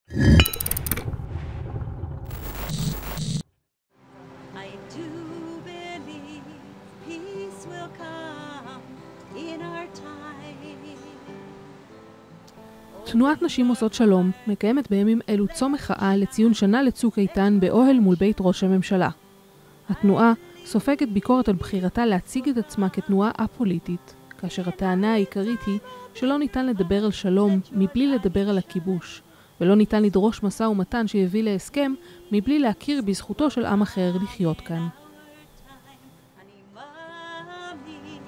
I do believe peace will come in our time. תנועת נשים עושות שלום מקיימת בימים אלו צום מחאה לציון שנה לצוק איתן באוהל מול בית ראש הממשלה. התנועה סופגת ביקורת על בחירתה להציג את עצמה כתנועה א-פוליטית, כאשר הטענה העיקרית היא שלא ניתן לדבר על שלום מבלי לדבר על הכיבוש, ולא ניתן לדרוש משא ומתן שיביא להסכם מבלי להכיר בזכותו של עם אחר לחיות כאן. אני מאמין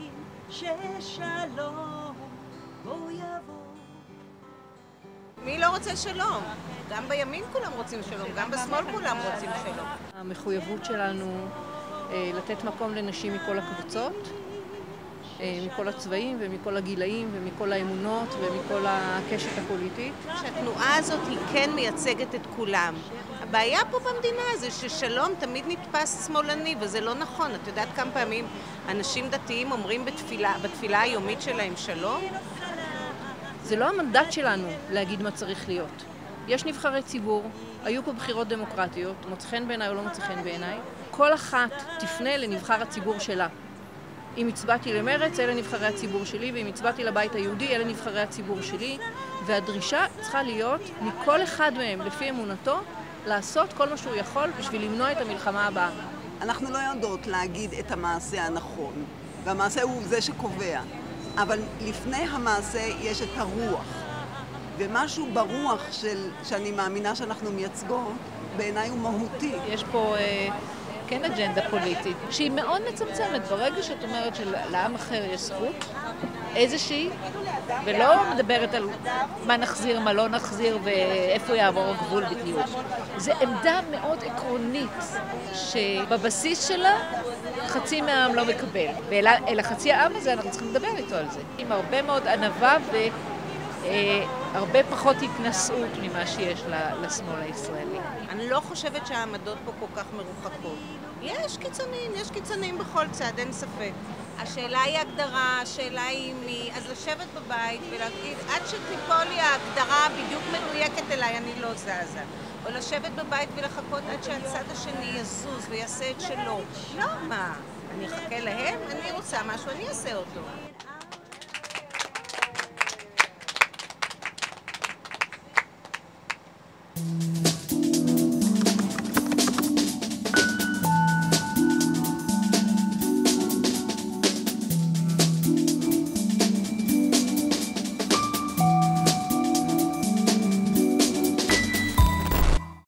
ששלום בוא יבוא. מי לא רוצה שלום? גם בימין כולם רוצים שלום, גם בשמאל כולם רוצים שלום. המחויבות שלנו לתת מקום לנשים מכל הקבוצות, מכל הצבעים ומכל הגילאים ומכל האמונות ומכל הקשת הפוליטית. שהתנועה הזאת היא כן מייצגת את כולם. הבעיה פה במדינה זה ששלום תמיד נתפס שמאלני, וזה לא נכון. את יודעת כמה פעמים אנשים דתיים אומרים בתפילה היומית שלהם שלום? זה לא המנדט שלנו להגיד מה צריך להיות. יש נבחרי ציבור, היו פה בחירות דמוקרטיות, מוצא חן בעיניי או לא מוצא חן בעיניי. כל אחת תפנה לנבחר הציבור שלה. אם הצבעתי למרץ, אלה נבחרי הציבור שלי, ואם הצבעתי לבית היהודי, אלה נבחרי הציבור שלי. והדרישה צריכה להיות מכל אחד מהם, לפי אמונתו, לעשות כל מה שהוא יכול בשביל למנוע את המלחמה הבאה. אנחנו לא יודעות להגיד את המעשה הנכון, והמעשה הוא זה שקובע. אבל לפני המעשה יש את הרוח. ומשהו ברוח שאני מאמינה שאנחנו מייצגות, בעיניי הוא מהותי. יש פה כן אג'נדה פוליטית, שהיא מאוד מצמצמת. ברגע שאת אומרת שלעם אחר יש זכות, איזושהי, ולא מדברת על מה נחזיר, מה לא נחזיר ואיפה יעבור הגבול בדיוק. זו עמדה מאוד עקרונית, שבבסיס שלה חצי מהעם לא מקבל. אלא חצי העם הזה אנחנו צריכים לדבר איתו על זה. עם הרבה מאוד ענווה הרבה פחות התנסות ממה שיש לשמאל הישראלי. אני לא חושבת שהעמדות פה כל כך מרוחקות. יש קיצוניים בכל צד, אין ספק. השאלה היא הגדרה, השאלה היא מי, אז לשבת בבית ולהגיד, עד שתיפול לי ההגדרה בדיוק מדויקת אליי, אני לא זזה. או לשבת בבית ולחכות עד שהצד השני יזוז ויעשה את שלו. לא, מה? אני אחכה להם? אני רוצה משהו, אני אעשה אותו.